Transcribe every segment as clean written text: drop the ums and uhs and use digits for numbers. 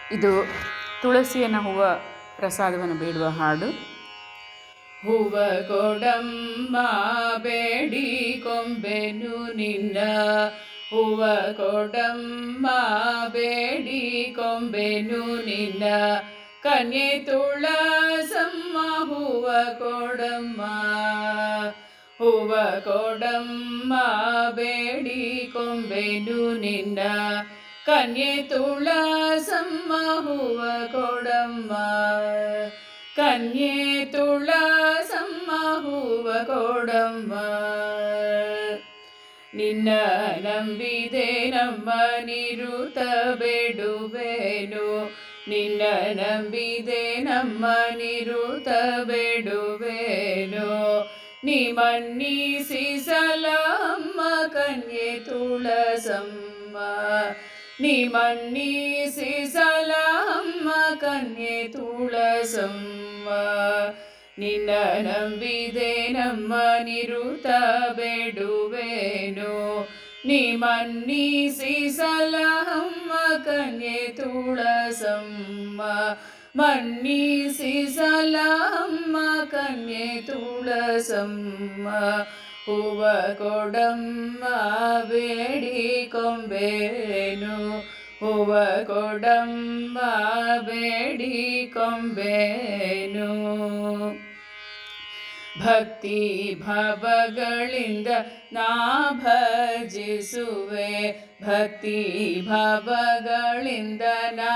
ಇದು ತುಳಸಿಯನ ಹೂವ ಪ್ರಸಾದವನ್ನು ಬೇಡುವ ಹಾಡು. ಹೂವ ಕೊಡಮ್ಮ ಬೇಡಿ ಕೊಂಬೆನು ನಿನ್ನ, ಹೂವ ಕೊಡಮ್ಮ ಬೇಡಿ ಕೊಂಬೆನು ನಿನ್ನ, ಕನ್ಯೆ ತುಳಸಮ್ಮ ಹೂವ ಕೊಡಮ್ಮ, ಹೂವ ಕೊಡಮ್ಮ ಬೇಡಿ ಕೊಂಬೆನು ನಿನ್ನ, ಕನ್ಯೆ ತುಳಸಮ್ಮ ಹೂವ ಕೊಡಮ್ಮ, ಕನ್ಯೆ ತುಳಸಮ್ಮ ಹೂವ ಕೊಡಮ್ಮ. ನಿನ್ನ ನಂಬಿದೆ ನಮ್ಮ ನಿರುತ ಬೇಡುವೆನು, ನಿನ್ನ ನಂಬಿದೆ ನಮ್ಮ ನಿರುತ ಬೇಡುವೆನು, ನೀ ಮನ್ನಿಸಿ ಸಲಮ್ಮ ಕನ್ಯೆ ತುಳಸಮ್ಮ, ನೀ ಮನ್ನಿಸಿ ಸಲಮ್ಮ ಕನ್ಯೆ ತುಳಸಮ್ಮ. ನಿನ್ನ ನಂಬಿದೆ ನಮ್ಮ ನಿರುತ ಬೇಡುವೆನು, ನೀ ಮನ್ನಿಸಿ ಸಲಮ್ಮ ಕನ್ಯೆ ತುಳಸಮ್ಮ, ಮನ್ನಿಸಿ ಸಲಮ್ಮ ಕನ್ಯೆ ತುಳಸಮ್ಮ. ಹೂವ ಕೊಡಮ್ಮ ಬೇಡಿ ಕೊಂಬೆನು, ಹೂವ ಕೊಡಮ್ಮ ಬೇಡಿ ಕೊಂಬೆನು. ಭಕ್ತಿ ಭಾವಗಳಿಂದ ನಾ ಭಜಿಸುವೆ, ಭಕ್ತಿ ಭಾವಗಳಿಂದ ನಾ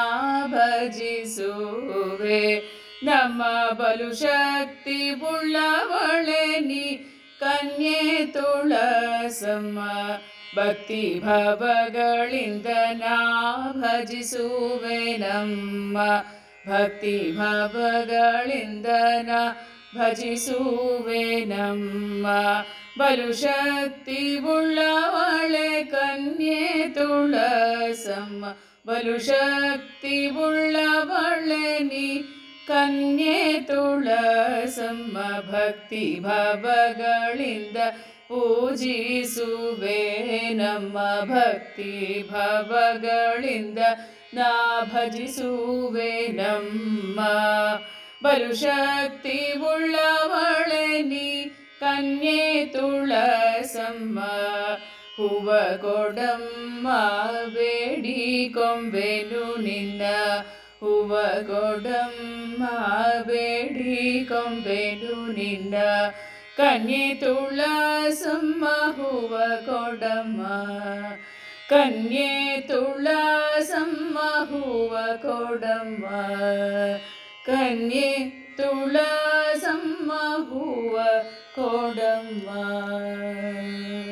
ಭಜಿಸುವೆ, ನಮ್ಮ ಬಲು ಶಕ್ತಿ ಉಳ್ಳವಳೆ ನೀ ಕನ್ಯೆ ತುಳಸಮ್ಮ, ಭಕ್ತಿ ಭಾವಗಳಿಂದ ನಾ ಭಜಿಸುವೆ ನಮ್ಮ, ಭಕ್ತಿ ಭಾವಗಳಿಂದ ನಾ ಭಜಿಸುವೆ ನಮ್ಮ, ಬಲು ಶಕ್ತಿ ಉಳ್ಳವಳೆ ಕನ್ಯೆ ತುಳಸಮ್ಮ, ಬಲು ಶಕ್ತಿ ಉಳ್ಳವಳೆ ನೀ ಕನ್ಯೆ ತುಳಸಮ್ಮ, ಭಕ್ತಿ ಭಾವಗಳಿಂದ ಪೂಜಿಸುವೆ ನಮ್ಮ, ಭಕ್ತಿ ಭಾವಗಳಿಂದ ನಾ ಭಜಿಸುವೆ ನಮ್ಮ, ಬಲು ಶಕ್ತಿ ಉಳ್ಳವಳೆ ನೀ ಕನ್ಯೆ ತುಳಸಮ್ಮ. ಹೂವ ಕೊಡಮ್ಮ ಬೇಡಿ ಕೊಂಬೆನು ನಿನ್ನ, ಹೂವ ಕೊಡಮ್ಮ ಬೇಡಿ ಕೊಂಬೆನು ನಿನ್ನ, ಕನ್ಯೆ ತುಳಸಮ್ಮ ಹೂವ ಕೊಡಮ್ಮ, ಕನ್ಯೆ ತುಳಸಮ್ಮ ಹೂವ ಕೊಡಮ್ಮ, ಕನ್ಯೆ ತುಳಸಮ್ಮ ಹೂವ ಕೊಡಮ್ಮ.